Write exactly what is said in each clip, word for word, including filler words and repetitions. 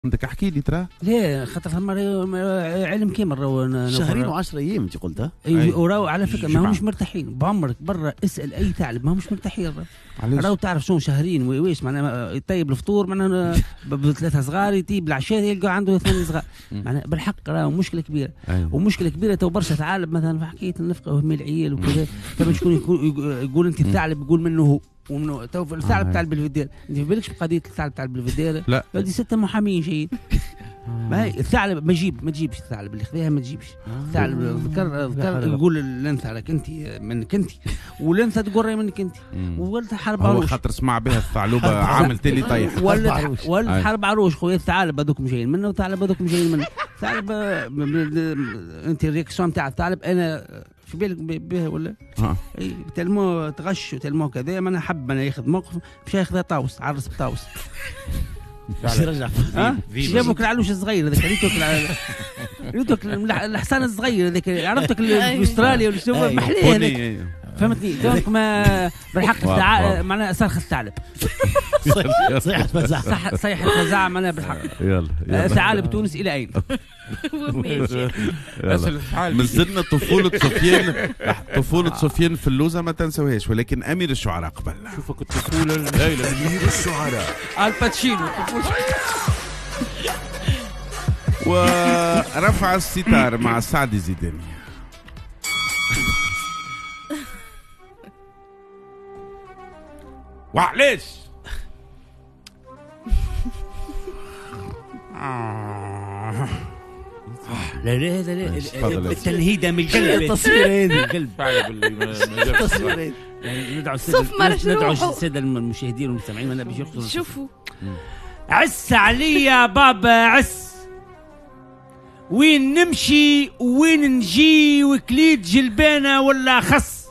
عندك احكي لي ترى. ليه خاطر مرة علم كي مرة شهرين وعشرة ايام انت قلتها. اي وراو على فكره ما همش مرتاحين بعمرك برا اسال اي ثعلب ما همش مرتاحين. راهو تعرف شنو شهرين ويش معناها يطيب الفطور معناها بثلاثه صغار يطيب العشاء يلقى عنده ثاني صغار معناها بالحق راهو مشكله كبيره. أيوة. ومشكله كبيره تو برشا ثعالب مثلا في حكايه النفقه وهم العيال وكذا كما شكون يقول انت الثعلب يقول منه هو ومنو تو في الثعلب تاع البلفدير انت في بالكش بقضيه الثعلب تاع البلفدير؟ لا هذه سته محامين جايين. ما هي الثعلب ما جيب ما تجيبش الثعلب اللي خذاها ما تجيبش الثعلب. ذكر ذكر يقول الانثى لك انت منك انت والانثى تقول راهي منك انت وولد حرب عروش. هو خاطر سمع بها الثعلوبه عامل تالي طيح ولد ولد حرب عروش خويا الثعالب هذوكم جايين منه والثعلب هذوكم جايين منه. الثعلب انت الريكسيون تاع الثعلب انا شو بالك به ولا؟ اه اي تلمو تغش وتلمو كذا ما انا حب انا ياخذ موقف مش ياخذ طاوس عرس بطاوس. باش يرجع ها جابوك العلوش الصغير هذاك ريتوك ريتوك الحصان الصغير هذاك عرفتك الاستراليا ولا شنو محليه هذاك فهمتني. دونك ما بالحق معناها صرخ الثعلب صيحة فزاع صح صيحة فزاع معناها بالحق. يلا ثعالب تونس الى اين؟ من زدنا طفولة سفيان طفولة سفيان في اللوزة ما تنسوهاش ولكن أمير الشعراء قبل. شوفك الطفولة الليلة أمير الشعراء الباتشينو ورفع الستار مع سعد زيداني. وعليش لا لا هذا لا التنهيده من القلب التصويرين القلب التصويرين ندعو الساده ندعو الساده المشاهدين والمستمعين انا باش يقصدوا شوفوا عس عليا بابا عس وين نمشي وين نجي وكليت جلبانه ولا خص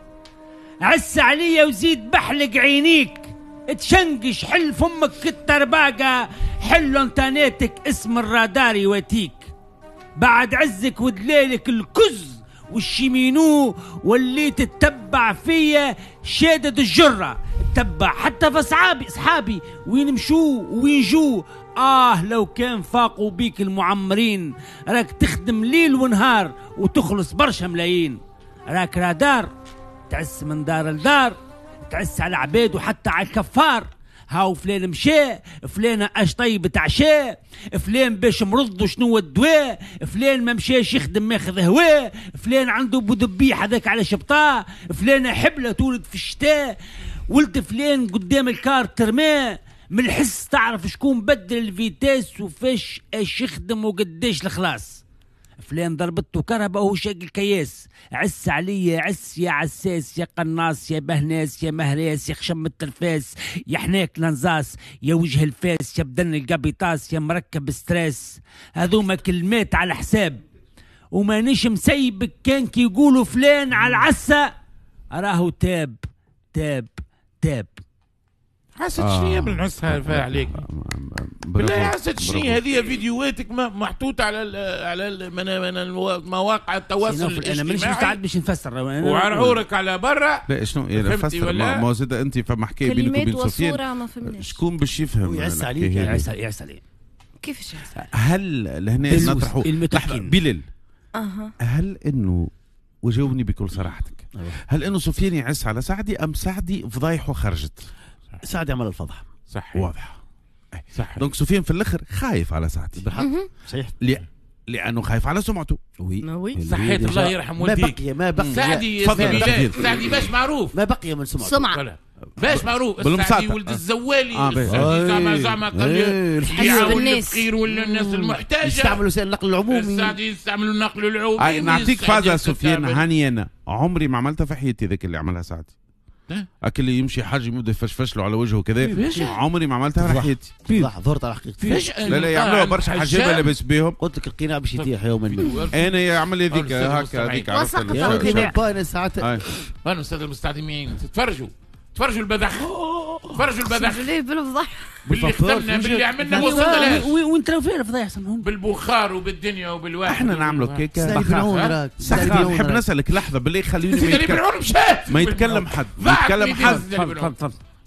عس عليا وزيد بحلق عينيك تشنقش حل فمك الترباقه حل انتانيتك اسم الرادار يواتيك بعد عزك ودليلك الكز والشيمينو واللي تتبع فيا شادد الجرة تتبع حتى في صحابي صحابي وين مشوا وين جو. آه لو كان فاقوا بيك المعمرين راك تخدم ليل ونهار وتخلص برشا ملايين. راك رادار تعس من دار لدار تعس على العباد وحتى على الكفار. هاو فلان مشى فلان اش طيب تعشى فلان باش مرض شنو الدواء فلان ما مشاش يخدم ماخذ هواه فلان عنده بودبيح هذاك على شبطاه فلان حبله تولد في الشتاء ولد فلان قدام الكار ترماه من الحس تعرف شكون بدل الفيتاس وفاش اش يخدم وقداش الخلاص. فلان ضربته كهرباء وهو شاق الكياس. عس عليا عس يا عساس يا قناص يا بهناس يا مهراس يا خشم الترفاس يا حناك لنزاس يا وجه الفاس يا بدن القبيطاس يا مركب ستريس. هذوما كلمات على حساب وما نش مسيبك كان كي يقولوا فلان على العسة راهو تاب تاب تاب. حسد آه. شنية بالنصها فيها عليك بالله حسد شنية هذه فيديوهاتك محطوطة على ال على ال من مواقع التواصل الاجتماعي. انا مانيش مستعد باش نفسر وعرعورك على برا. لا شنو نفسر ما زاد انت فما حكايه بينك وبين سفيان شكون باش يفهم؟ يعس عليك يعس يعس عليك كيفاش يعس؟ هل لهنا نطرحوا بلال اها هل انه وجاوبني بكل صراحتك هل انه سفيان يعس على سعدي ام سعدي فضايحه خرجت؟ سعدي عمل الفضح صح واضح صح. دونك سفيان في الاخر خايف على سعدي بالحق صحيح لي... لانه خايف على سمعته. وي صحيت الله يرحم والديك. ما بقي ما بقي سعدي سعدي باش معروف ما بقي من سمعته سمعة باش معروف سعدي ولد الزوالي آه زعما زعما قال يعاون الفقير والناس المحتاجه يستعملوا وسائل النقل العمومي سعدي يستعملوا النقل العمومي. نعطيك فازه سفيان هاني انا عمري ما عملتها في حياتي ذاك اللي عملها سعدي اكل اللي يمشي حاج يبدا يفشفش له على وجهه كذا عمري ما عملتها في حياتي. لا ظهرت على حقيقتي لا لا يعملوا برشا حجابه لابس بهم قلت لك القناع باش يطيح يوما ما. انا يعمل هذيك هكا هذيك عرفت يا ساعات انا استاذ المستعدمين تتفرجوا تفرجوا البذخ تفرجوا البذخ ليه بالفضايح باللي خدمنا باللي عملنا وصلنا لهاش وين تراو فين الفضايح سمعهم بالبخار وبالدنيا وبالواحد. احنا نعملوا كيكه بخار نحب نسالك لحظه بالله خليني ما يتكلم ما يتكلم حد ما يتكلم حد تفضل تفضل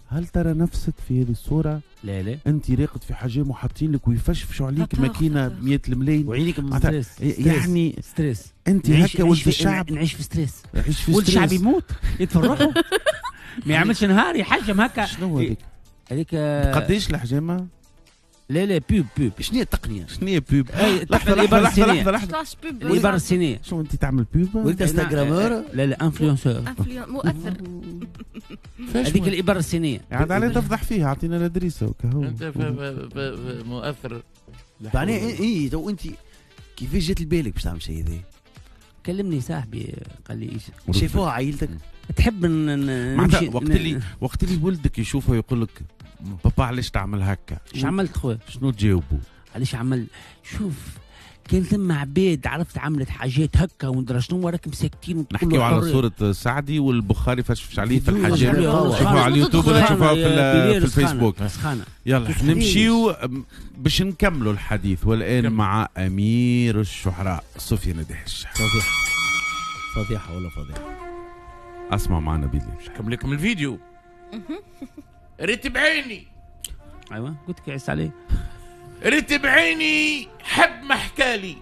هل ترى نفسك في هذه الصورة؟ لا لا انت راقد في حجام وحاطين لك ويفشفشوا عليك طبخ، ماكينة طبخ. مية الملايين وعينيك من معناتها ستريس. يعني ستريس. انت نعيش هكا نعيش ولد في الشعب نعيش في ستريس. يعيش في ولد الشعب ستريس. يموت يتفرقوا ما يعملش نهار يحجم هكا. شنو هذيك؟ هذيك قديش الحجامة؟ لا لا بيب بيب. شنو هي التقنيه؟ شنو هي بيب؟ أي، لحظة الإبرة لحظة لحظة الصينية. لحظة لحظة كلاش بيب الإبرة الصينية. شو انت تعمل بيب؟ وانت انستغرامور؟ لا لا انفلونسور. أنفلون- مؤثر. هذيك الإبرة الصينية. قاعد عليه تفضح فيها اعطينا الادريسه وكهو انت ف- ف- ف- مؤثر. معناها ايه إيه، تو انت كيفاش جات لبالك باش تعمل شيء هذا؟ كلمني صاحبي قال لي ايش شافوها عائلتك؟ تحب ن- ن- معناتها نمشي وقت ن- اللي وقت اللي ولدك يشوفه يقول لك بابا علاش تعمل هكا؟ ايش عملت خويا؟ شنو تجاوبوا؟ علاش عمل؟ شوف كان ثم عباد عرفت عملت حاجات هكا وندرى شنو راكم ساكتين نحكيو على صورة سعدي والبخاري فشفش عليه في الحجام. شوفوا شوفوا على اليوتيوب ولا شوفوها في, ال- في الفيسبوك. سخانة. يلا نمشيو باش نكملوا الحديث والآن كمل. مع أمير الشعراء سفيان دهش. فضيحه فضيحه ولا فضيحه؟ أسمع معنا بالله. كمل لكم الفيديو. رتب عيني ايوه قلت لك عيس عليه. رتب عيني حد ما حكالي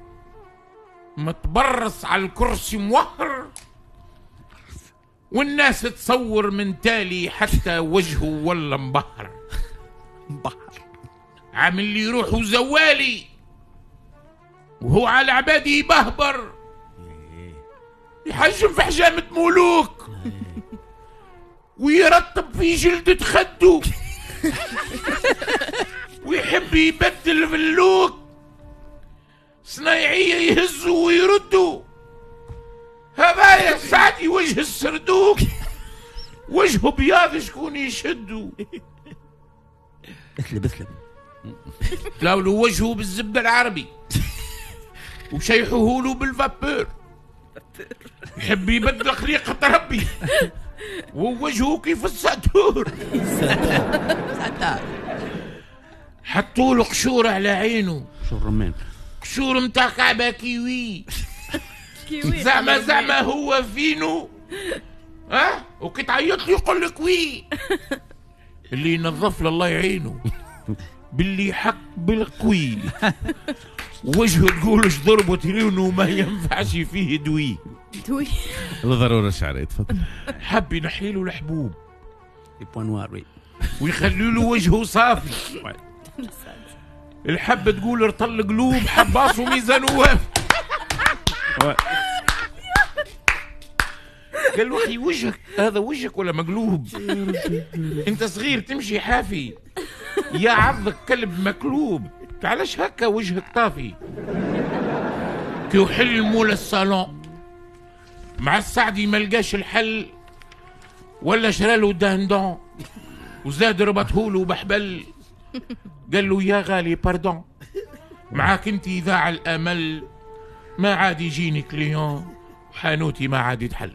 متبرص على الكرسي موهر والناس تصور من تالي حتى وجهه ولا مبهر عامل لي روحه زوالي وهو على عبادي يبهبر يحجم في حجامة ملوك ويرطب في جلدة خده ويحب يبدل في اللوك صنايعية يهزوا ويردوا هذا يا سعدي وجه السردوك وجهه بياض شكون يشدوا اثلب اثلب تلاولوا وجهه بالزبدة العربي وشيحوه له بالفابور يحب يبدل خليقة ربي ووجهه كيف الساتور حطوا له قشور على عينه شو الرمان قشور متاع كعبة كيوي كيوي. زعما زعما هو فينو ها وكي تعيط له يقول لك وي اللي ينظف له الله يعينه باللي حق بالقوي وجهه تقولش ضربه تريونه ما ينفعش فيه دوي دوي. ضرورة شعري تفضل. حب ينحي له الحبوب بوانوار وي ويخلي له وجهه صافي الحب تقول ارطل قلوب حباص وميزان وافي قال له اخي وجهك هذا وجهك ولا مقلوب انت صغير تمشي حافي يا عضك كلب مكلوب علاش هكا وجهك طافي كيو حل مول الصالون مع السعدي ما لقاش الحل ولا شراله دهندون وزاد ربطهوله بحبل قال له يا غالي باردون معاك انت اذاع الامل ما عاد يجيني كليون وحانوتي ما عاد يتحل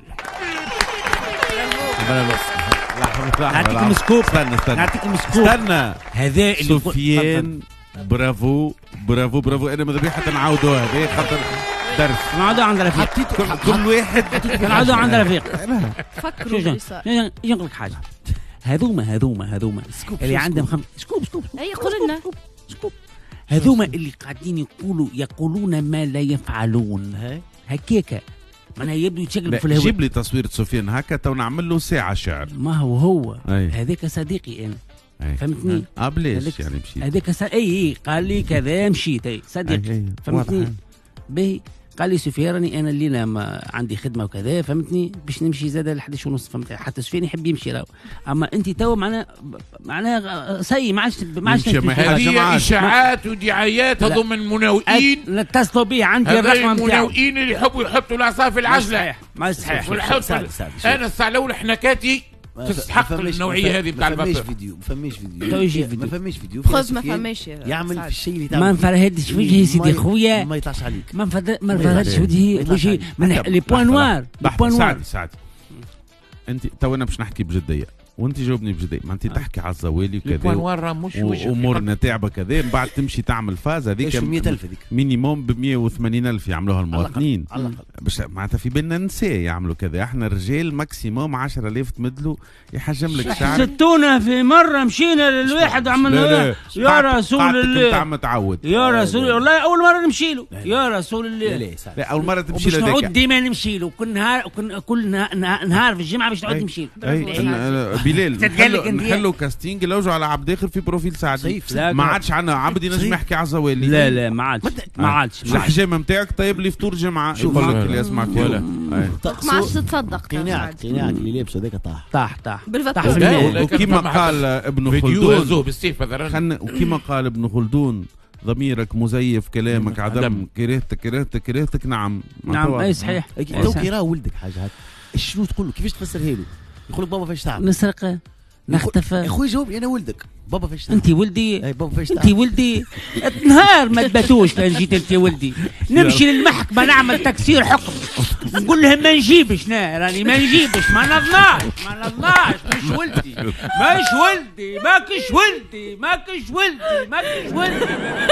نعطيك مسكوب استنى استنى نعطيك مسكوب استنى هذا اللي سفيان برافو برافو برافو انا ماذا بي حتى نعاودوا هذا خاطر درس نعاودوا عند رفيق كل, كل واحد نعاودوا عند رفيق فكروا شوف باللي صار. ينقل لك حاجه هذوما هذوما هذوما اللي عندهم خمس سكوب سكوب اي قول لنا. سكوب هذوما اللي قاعدين يقولوا يقولون ما لا يفعلون هكاكا معناها يبدو يتشكل في الهواء. جيب لي تصوير سفيان هكا تو نعمل له ساعة شعر. ما هو هو أي. هذاك صديقي انا أي. فهمتني؟ اه بلاش هذاك- يعني مشيت. هذاك س... اي اي قال لي كذا مشيت اي صديقي أي. فهمتني؟ واضح. باهي قال لي سفيان راني انا الليله ما عندي خدمه وكذا فهمتني باش نمشي زاد ل حداش ونص فهمت حتى سفيان يحب يمشي راهو اما انت تو معناها معناها سي ما عادش ما عادش يمشي، ما نمشي. هي- هذه جماعات. اشاعات ودعايات لا. هذوم المناوئين لا اتصلوا بي عندي هذول الرقم نتاعو المناوئين اللي يحبوا يحطوا العصا في العجله صحيح ما صحيح والحط سعد- سعد، شوف. انا الساعه الاولى حنكاتي ما ف- تستحق ما فماش- النوعيه ما هذه ف- بتاع ما فماش الفابور فيديو ما فماش فيديو تو يجي ما فيديو. فماش فيديو خذ ما سفيان فماش يعمل سعد. في الشيء اللي ما تعمل نفرهدش وجهي سيدي ما- خويا ما يطلعش عليك ما نفرد- ما ما نفرهدش يطلعش. وجهي ما يطلعش وجهي عليك. من لحظة، لي بوان لحظة، نوار لي لحظة، بوان نوار سعدي سعدي انت تو انا باش نحكي بجديه وانت جاوبني بجديه ما انت تحكي على الزوالي وكذا البوانوار راه مش وجهك وامورنا تاعبه كذا من بعد تمشي تعمل فاز هذيك ايش مئة ألف هذيك مينيموم ب مية وثمانين ألف يعملوها المواطنين على الاقل باش معناتها في بينا نساء يعملوا كذا، احنا الرجال ماكسيموم عشرة آلاف تمدلو يحجم لك شعر. ستونا في مره مشينا للواحد عملنا يا رسول الله انت متعود يا رسول الله، والله اول مره نمشي له يا رسول الله. لا لا اول مره تمشي له له نعود ديما نمشي له كل نهار كل نهار في الجمعه باش نعود نمشي له. بلال نخلو كاستينج لوجو على عبد اخر في بروفيل سعدي، ما عادش عندنا عبد ينجم يحكي على الزوالي. لا لا ما عادش ما عادش الحجامه نتاعك طيب لي فطور جمعه اللي يسمع فيه ما عادش تتصدق. قناعك قناعك اللي لابسه هذاك طاح طاح طاح بالفطور. وكما قال ابن خلدون بالسيف خن وكما قال ابن خلدون ضميرك مزيف كلامك عدم كرهتك كرهتك كرهتك نعم نعم اي صحيح. تو كي راه ولدك حاجه هكا شنو تقول له كيفاش تفسرها له؟ يقول لك بابا فاش تعمل؟ نسرق نختفى. يا خويا جاوبني انا ولدك بابا فاش تعمل؟ انت ولدي اي بابا فاش انت تعمل؟ ولدي نهار ما تباتوش لان جيت انت ولدي نمشي للمحكمه نعمل تكسير حكم نقول لهم ما نجيبش نا راني ما نجيبش ما نضناش ما نضناش مش ولدي ماش ولدي ماكش ولدي ماكش ولدي ماكش ولدي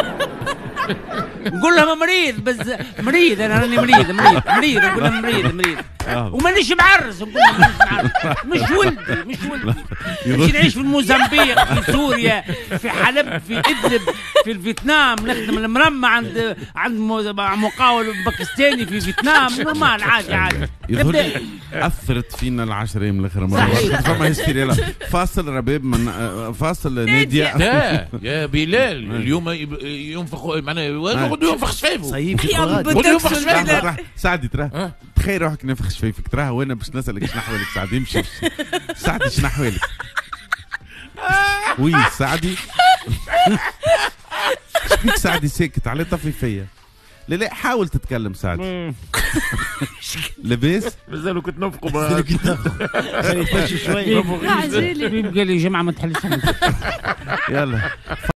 نقول لهم مريض بس مريض انا راني مريض مريض مريض نقول لهم مريض مريض ومانيش معرس نقول لهم مانيش معرس مش ولدي مش ولدي نمشي نعيش في موزمبيق في سوريا في حلب في ادلب في الفيتنام نخدم المرمى عند عند مقاول باكستاني في فيتنام نورمال عادي عادي. يظهر لي اثرت فينا العشر ايام الاخر مره فما هستيريا. فاصل رباب من فاصل ناديه. لا يا بلال اليوم ينفخ معناها ينفخ شفايفه صيب ينفخ شفايفه سعدي تراه تخيل روحك نفخ شفايفك تراه وانا باش نسالك شنو احوالك سعدي يمشي سعدي شنو احوالك وي سعدي شبيك سعدي ساكت عليه طفي فيا. لا لا حاول تتكلم سعدي. لاباس مازالوا كنت نفقوا مازالوا كنت نفقوا خلي يتمشي شوي. قال لي جمعه ما تحلش. يلا